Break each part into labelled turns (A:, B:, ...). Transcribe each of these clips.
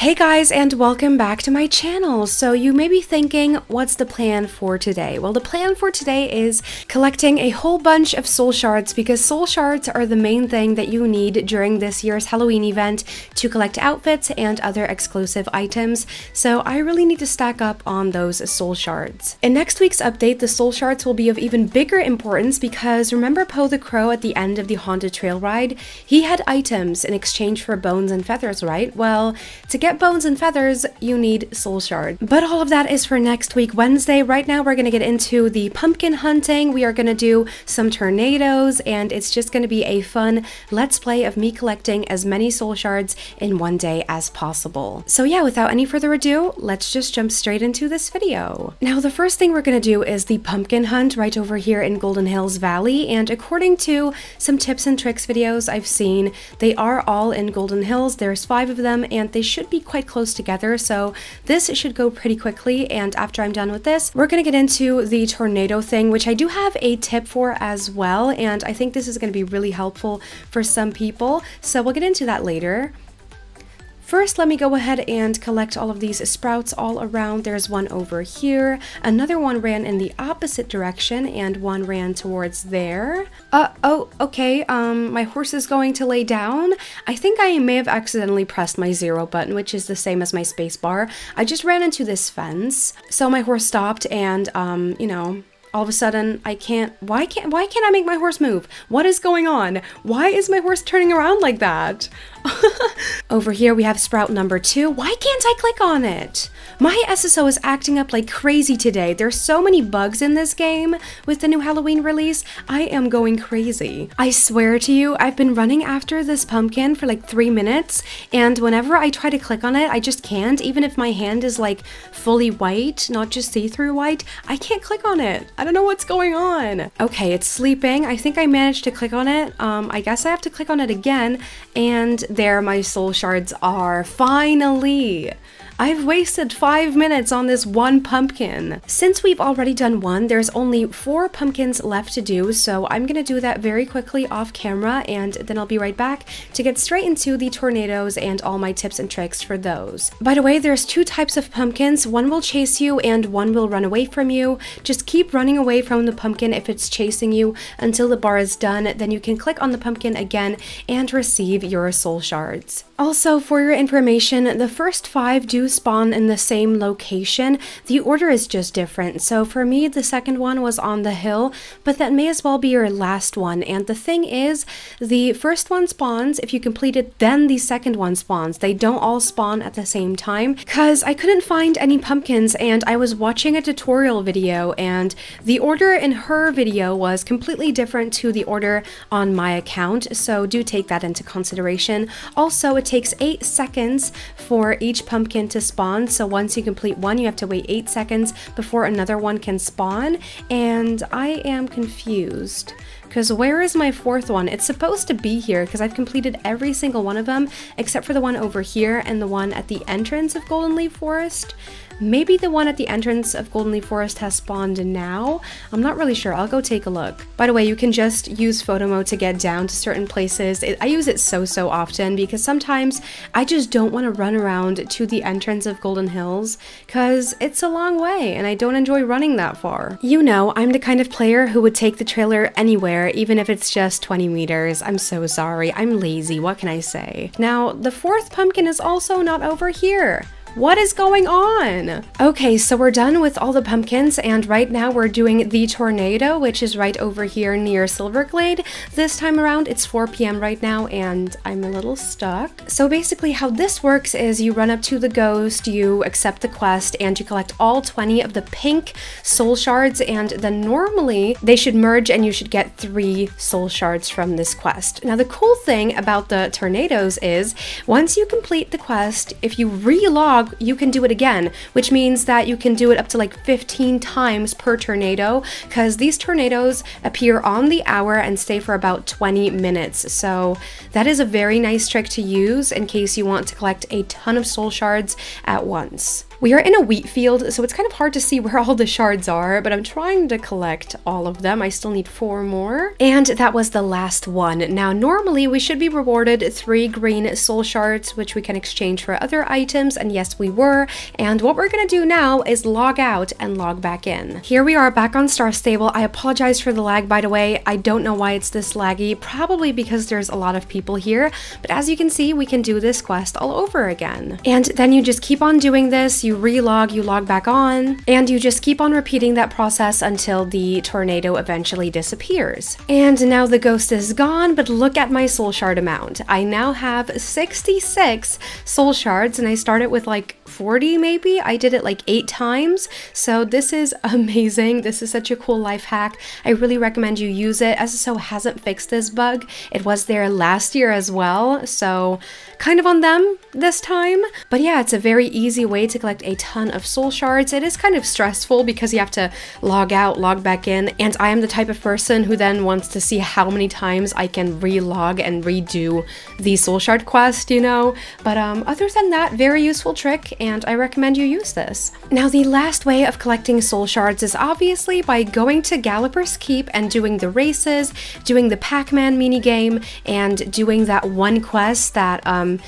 A: Hey guys, and welcome back to my channel. So you may be thinking, what's the plan for today? Well, the plan for today is collecting a whole bunch of soul shards because soul shards are the main thing that you need during this year's Halloween event to collect outfits and other exclusive items. So I really need to stack up on those soul shards. In next week's update, the soul shards will be of even bigger importance because remember Poe the Crow at the end of the Haunted Trail ride? He had items in exchange for bones and feathers, right? Well, to get bones and feathers, you need soul shard. But all of that is for next week, Wednesday. Right now, we're going to get into the pumpkin hunting. We are going to do some tornadoes, and it's just going to be a fun let's play of me collecting as many soul shards in one day as possible. So yeah, without any further ado, let's just jump straight into this video. Now, the first thing we're going to do is the pumpkin hunt right over here in Golden Hills Valley, and according to some tips and tricks videos I've seen, they are all in Golden Hills. There's 5 of them, and they should be quite close together, so this should go pretty quickly. And after I'm done with this, we're gonna get into the tornado thing, which I do have a tip for as well, and I think this is gonna be really helpful for some people, so we'll get into that later. First, let me go ahead and collect all of these sprouts all around. There's one over here, another one ran in the opposite direction, and one ran towards there. Oh, okay, my horse is going to lay down. I think I may have accidentally pressed my 0 button, which is the same as my space bar. I just ran into this fence, so my horse stopped, and, you know, all of a sudden, why can't I make my horse move? What is going on? Why is my horse turning around like that? Over here we have sprout number 2. Why can't I click on it? My SSO is acting up like crazy today. There's so many bugs in this game with the new Halloween release. I am going crazy. I swear to you, I've been running after this pumpkin for like 3 minutes, and whenever I try to click on it, I just can't. Even if my hand is like fully white, not just see-through white, I can't click on it. I don't know what's going on. Okay, it's sleeping. I think I managed to click on it. I guess I have to click on it again, and there my soul shards are. Finally! I've wasted 5 minutes on this one pumpkin. Since we've already done one, there's only 4 pumpkins left to do, so I'm gonna do that very quickly off camera, and then I'll be right back to get straight into the tornadoes and all my tips and tricks for those. By the way, there's 2 types of pumpkins. One will chase you and one will run away from you. Just keep running away from the pumpkin if it's chasing you until the bar is done. Then you can click on the pumpkin again and receive your soul shards. Also, for your information, the first 5 do spawn in the same location. The order is just different. So for me, the second one was on the hill, but that may as well be your last one. And the thing is, the first one spawns if you complete it, then the second one spawns. They don't all spawn at the same time because I couldn't find any pumpkins, and I was watching a tutorial video, and the order in her video was completely different to the order on my account, so do take that into consideration. Also, it takes 8 seconds for each pumpkin to spawn, so once you complete one, you have to wait 8 seconds before another one can spawn, and I am confused. Because where is my 4th one? It's supposed to be here because I've completed every single one of them except for the one over here and the one at the entrance of Golden Leaf Forest. Maybe the one at the entrance of Golden Leaf Forest has spawned now? I'm not really sure. I'll go take a look. By the way, you can just use photo mode to get down to certain places. I use it so often because sometimes I just don't want to run around to the entrance of Golden Hills because it's a long way and I don't enjoy running that far. You know, I'm the kind of player who would take the trailer anywhere, even if it's just 20 meters. I'm so sorry. I'm lazy. What can I say? Now, the 4th pumpkin is also not over here. What is going on? Okay, so we're done with all the pumpkins, and right now we're doing the tornado, which is right over here near Silverglade. This time around, it's 4 p.m. right now, and I'm a little stuck. So basically how this works is you run up to the ghost, you accept the quest, and you collect all 20 of the pink soul shards, and then normally they should merge and you should get 3 soul shards from this quest. Now the cool thing about the tornadoes is once you complete the quest, if you relog, you can do it again, which means that you can do it up to like 15 times per tornado because these tornadoes appear on the hour and stay for about 20 minutes. So that is a very nice trick to use in case you want to collect a ton of soul shards at once. We are in a wheat field, so it's kind of hard to see where all the shards are, but I'm trying to collect all of them. I still need 4 more. And that was the last one. Now, normally we should be rewarded 3 green soul shards, which we can exchange for other items, and yes, we were. And what we're gonna do now is log out and log back in. Here we are back on Star Stable. I apologize for the lag, by the way. I don't know why it's this laggy, probably because there's a lot of people here, but as you can see, we can do this quest all over again. And then you just keep on doing this, you relog, you log back on, and you just keep on repeating that process until the tornado eventually disappears. And now the ghost is gone, but look at my soul shard amount. I now have 66 soul shards, and I started with like 40 maybe. I did it like 8 times, so this is amazing. This is such a cool life hack. I really recommend you use it. SSO hasn't fixed this bug. It was there last year as well, so kind of on them this time. But yeah, it's a very easy way to collect a ton of soul shards. It is kind of stressful because you have to log out, log back in, and I am the type of person who then wants to see how many times I can relog and redo the soul shard quest, you know? But other than that, very useful trick, and I recommend you use this. Now, the last way of collecting soul shards is obviously by going to Galloper's Keep and doing the races, doing the Pac-Man minigame, and doing that one quest that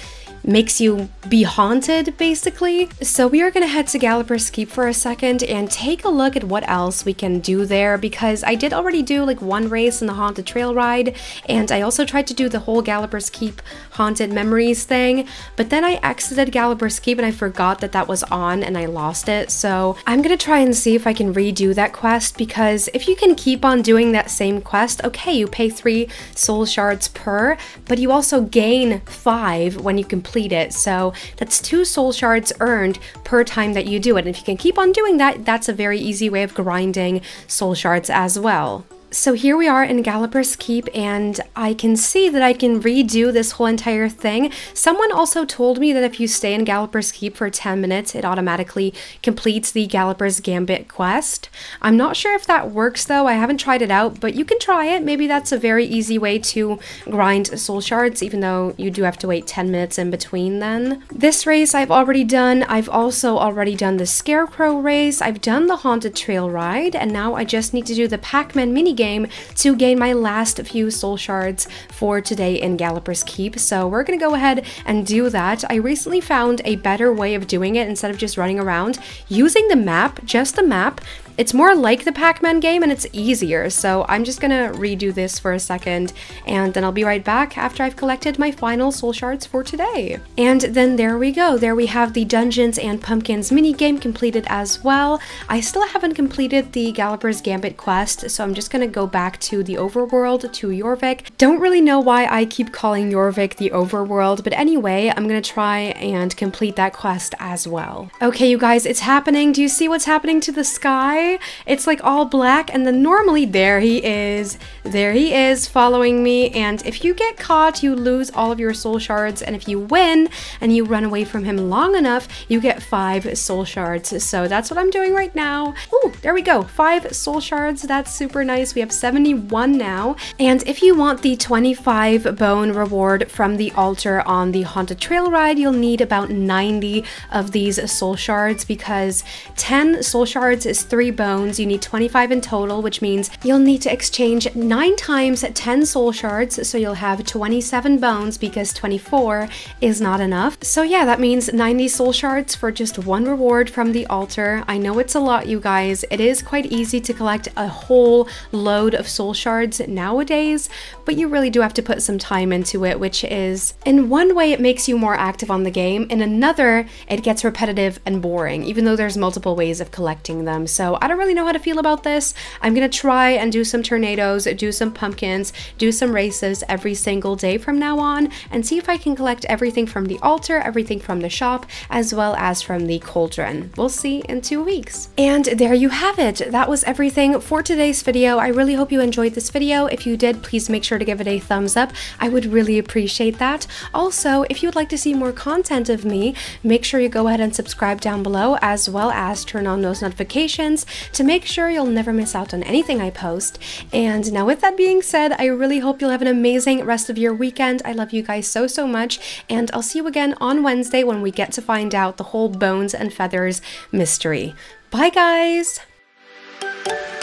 A: makes you be haunted, basically. So we are gonna head to Galloper's Keep for a second and take a look at what else we can do there, because I did already do like one race in the haunted trail ride, and I also tried to do the whole Galloper's Keep haunted memories thing, but then I exited Galloper's Keep and I forgot that that was on and I lost it. So I'm gonna try and see if I can redo that quest, because if you can keep on doing that same quest, okay, you pay 3 soul shards per, but you also gain 5 when you complete it. So that's 2 soul shards earned per time that you do it. And if you can keep on doing that, that's a very easy way of grinding soul shards as well. So here we are in Galloper's Keep, and I can see that I can redo this whole entire thing. Someone also told me that if you stay in Galloper's Keep for 10 minutes, it automatically completes the Galloper's Gambit quest. I'm not sure if that works though, I haven't tried it out, but you can try it. Maybe that's a very easy way to grind soul shards, even though you do have to wait 10 minutes in between then. This race I've already done. I've also already done the Scarecrow race. I've done the Haunted Trail ride, and now I just need to do the Pac-Man minigame to gain my last few soul shards for today in Galloper's Keep. So we're gonna go ahead and do that. I recently found a better way of doing it instead of just running around using the map, just the map. It's more like the Pac-Man game and it's easier, so I'm just gonna redo this for a second and then I'll be right back after I've collected my final soul shards for today. And then there we go. There we have the Dungeons and Pumpkins minigame completed as well. I still haven't completed the Galloper's Gambit quest, so I'm just gonna go back to the overworld, to Jorvik. Don't really know why I keep calling Jorvik the overworld, but anyway, I'm gonna try and complete that quest as well. Okay, you guys, it's happening. Do you see what's happening to the sky? It's like all black, and then normally there he is following me, and if you get caught you lose all of your soul shards, and if you win and you run away from him long enough you get 5 soul shards. So that's what I'm doing right now. Oh, there we go, 5 soul shards. That's super nice. We have 71 now, and if you want the 25 bone reward from the altar on the Haunted Trail ride, you'll need about 90 of these soul shards, because 10 soul shards is 3 bones. You need 25 in total, which means you'll need to exchange 9 times 10 soul shards, so you'll have 27 bones because 24 is not enough. So yeah, that means 90 soul shards for just 1 reward from the altar. I know it's a lot, you guys. It is quite easy to collect a whole load of soul shards nowadays, but you really do have to put some time into it, which is, in one way it makes you more active on the game, in another it gets repetitive and boring, even though there's multiple ways of collecting them. So I don't really know how to feel about this. I'm gonna try and do some tornadoes, do some pumpkins, do some races every single day from now on, and see if I can collect everything from the altar, everything from the shop, as well as from the cauldron. We'll see in 2 weeks. And there you have it. That was everything for today's video. I really hope you enjoyed this video. If you did, please make sure to give it a thumbs up. I would really appreciate that. Also, if you would like to see more content of me, make sure you go ahead and subscribe down below, as well as turn on those notifications to make sure you'll never miss out on anything I post. And now with with that being said, I really hope you'll have an amazing rest of your weekend. I love you guys so, so much, and I'll see you again on Wednesday when we get to find out the whole bones and feathers mystery. Bye, guys!